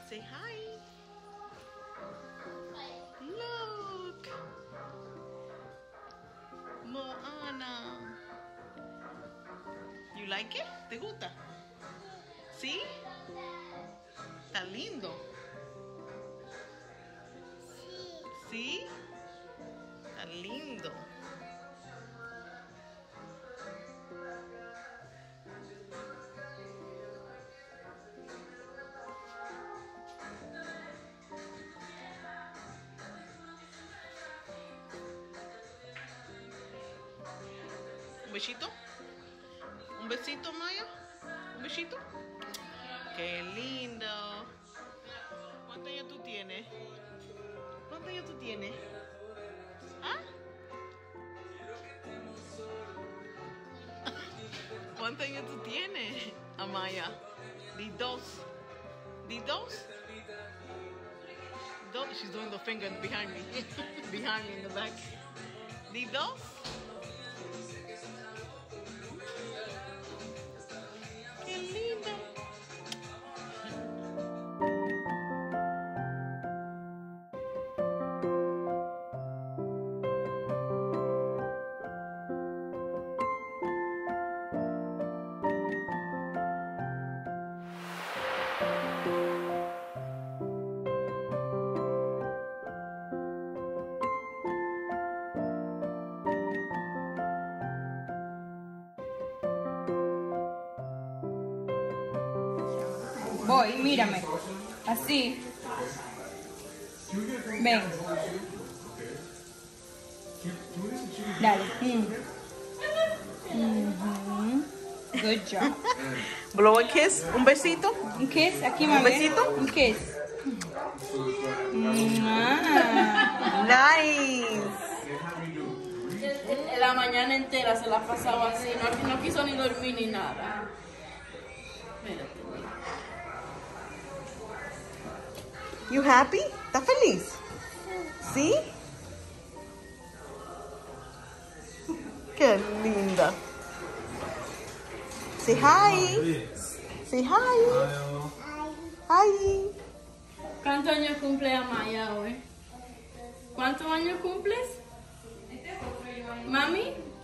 Say hi. Look. Moana. You like it? ¿Te gusta? ¿Sí? Está lindo. ¿Sí? Está lindo. ¿Un besito? ¿Un besito, Maya? ¿Un besito? ¡Qué lindo! ¿Cuántos años tú tienes? ¿Cuántos años tú tienes? ¿Ah? ¿Cuántos años tú tienes, Amaya? Di dos. Di dos? Dos. She's doing the finger behind me. Behind me in the back. Di dos. ¡Qué lindo! Voy, mírame. Así. Ven. Dale. Good job. Blow a kiss. ¿Un besito? Un kiss. Aquí, mami. ¿Un besito? Un kiss. Nice. La mañana entera se la ha pasado así, no quiso ni dormir ni nada. Espérate. You happy? ¿Estás feliz? ¿Sí? Qué linda. Say hi. Say hi. Hi. ¿Cuántos años cumple Amaya hoy? ¿Cuántos años cumples? ¿Mami?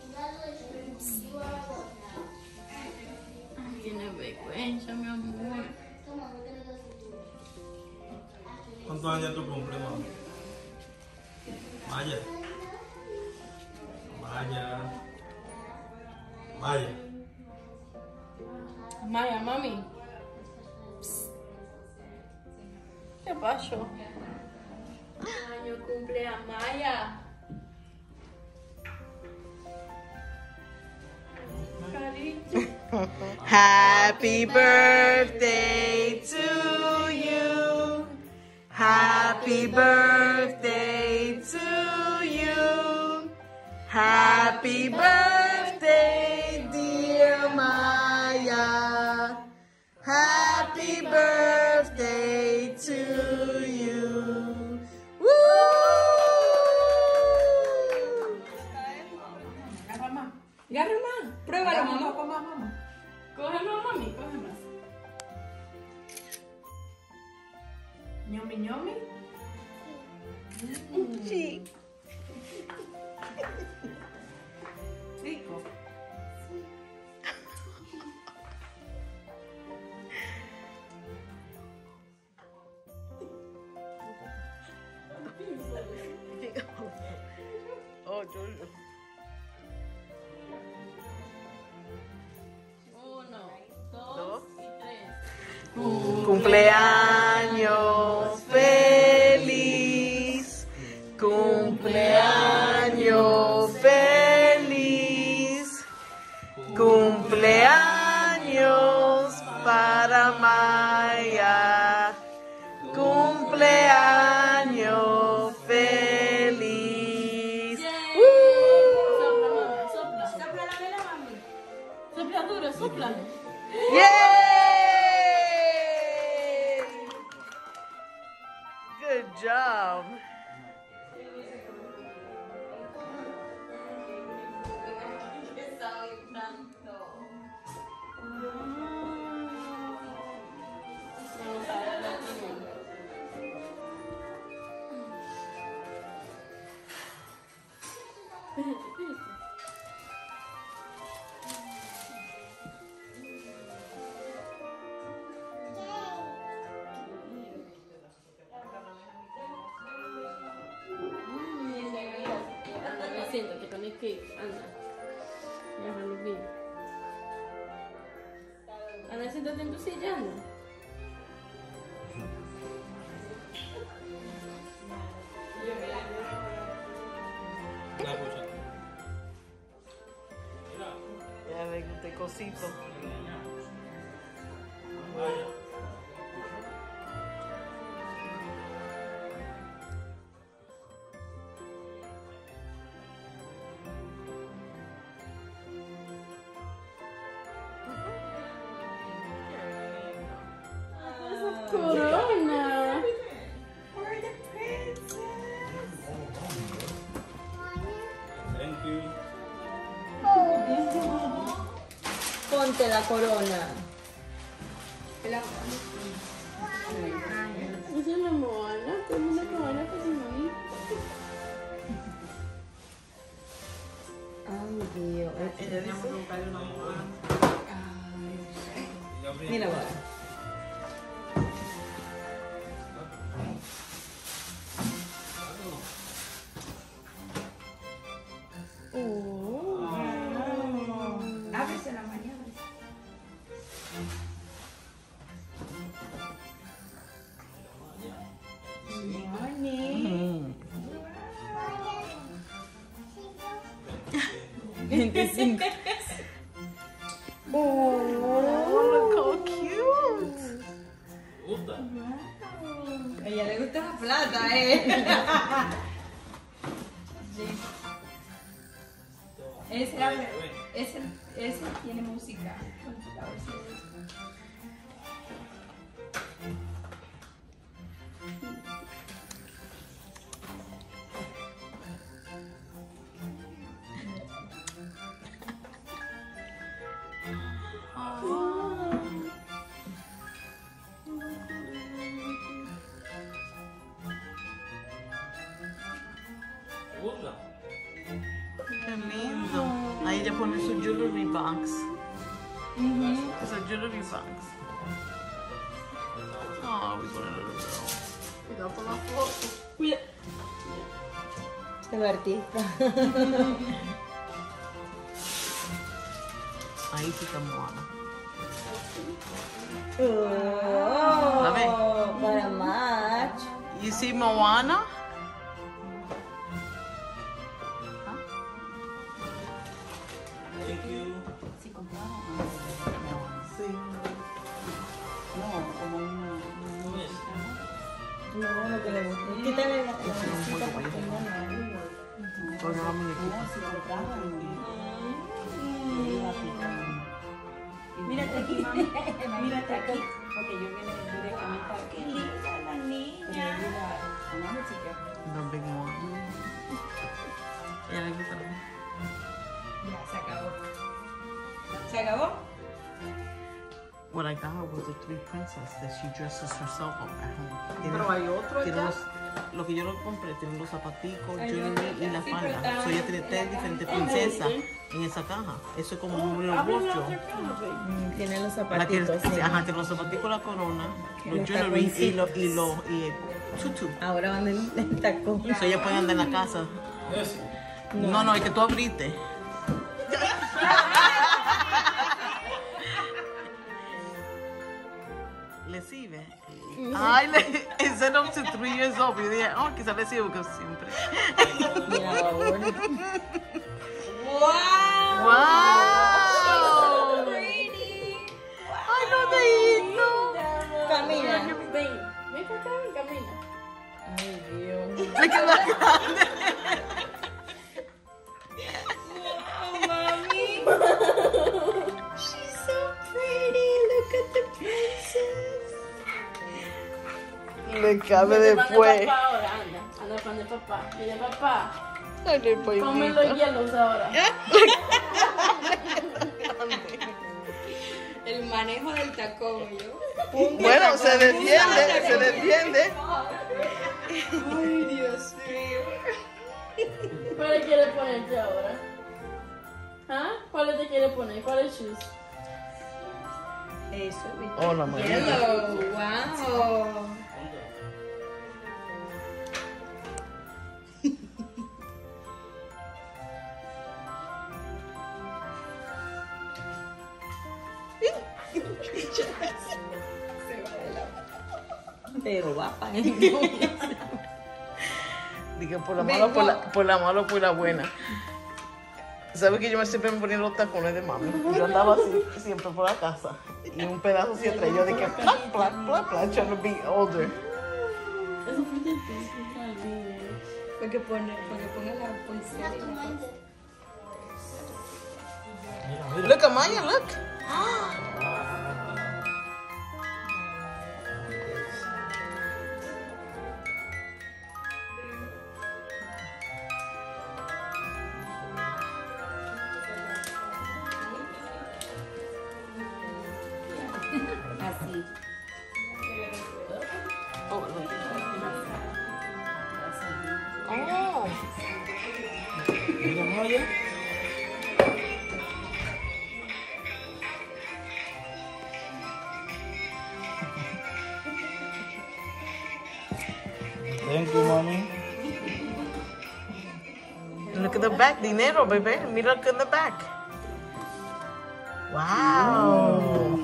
Ay, tiene vergüenza, mi amor. ¿Cuántos años tú cumples, mamá? Maya. Maya. Maya. Maya, mami. Psst. ¿Qué pasó? ¿Cuántos años cumple Amaya? Cariño. Happy birthday to you. Happy birthday to you. Happy birthday, dear Maya. Happy birthday to you. Woo! Agarra más. Agarra más. Pruébalo, mamá. Coge más, mami. Coge más. Ñomi, ñomi. Sí. Rico. Oh, Jojo. 1, 2 y 3. Cumpleaños feliz, cumpleaños feliz, cumpleaños para Maya, cumpleaños feliz. Sopla, mamá, sopla. Sopla la vela, mami. Sopla duro, sopla. Yay! Good job. Siento que tenés que ir. Anda. Déjalo bien. Anda, siéntate en tu silla, anda. La escucha. Ya le gusta cosito. Vaya. Corona. Thank you. Ponte la corona. Esa es la Moana. Como una Moana con su mami. Ay, Dios. Teníamos que buscarle una moana. Mira, ahora. Ábrese la mañana. Morning. 25. Oh, look how cute. ¿Gusta? A ella le gusta la plata, ¿eh? Ese tiene música. A ver si- ¿Gusta? Qué lindo. Ahí ella pone su jewelry box. Es a jewelry box. Oh, we put a little girl. Cuidado con la foto. Cuida. Se ve artista. Ahí sí está Moana. Oh, A ver. para match. You see Moana? Thank you. Sí. ¿Cómo es? No, lo que le gusta. Quítale la bolsita porque Porque la muñequita. Mírate aquí, mami. Mírate aquí. Porque yo vine directamente aquí. Qué linda la niña. Una big Moana. Ella le gusta la Ya, se acabó. ¿Se acabó? What I got her was the three princesses that she dresses herself up at home. Pero hay otro Tiene allá. lo que yo lo compré, tiene los zapaticos, Ay, jewelry no, y la sí, falda. pero So ella tiene tres diferentes princesas en esa caja. Eso es como un negocio. Tiene los La que, zapatitos. Sí. ajá, tiene los zapaticos, la corona, los Los jewelry taconcitos. y el tutu. Ahora van en tacón. So ella puede andar en la casa. Ese. No, el que tú abriste. ¿Le sirve? Ay, it said up to 3 years old. Yo dije, oh, quizás le sirve porque siempre. Mira, ahora. ¡Wow! ¡Ay, no te hizo! Camina. Ven. Ven para acá, ven, camina. Ay, Dios. Le quedó grande. She's so pretty. Look at the princess. Le cabe Vete pa' después. donde papá ahora, anda. Anda para donde papá. Dile, papá, Ay, el ponme los pollito. hielos ahora. El manejo del tacón, yo. Bueno, se defiende. Ay, Dios mío. Pero ¿Cuáles quieres ponerte ahora? ¿Ah? ¿Cuáles te quieres poner? ¿Cuáles shoes? Eso, ¿viste? Hola, María. Yellow, wow. Pero guapa, ¿eh? Dije, por la mala, por la mala, por la buena. ¿Sabes que yo siempre me ponía los tacones de mami? Yo andaba así siempre por la casa. Y un pedazo así atrás. Yo dije, plac, plac, plac, plac, trying to be older. Eso fue de ti. Porque ponga la pulsera. Mira, mira. Look, Amaya, look. Así. Oh. Mira, Maya. Thank you, mommy. Look at the back, dinero, baby. Mira, look at the back. Wow.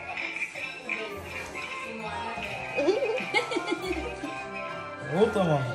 Me gusta, mami.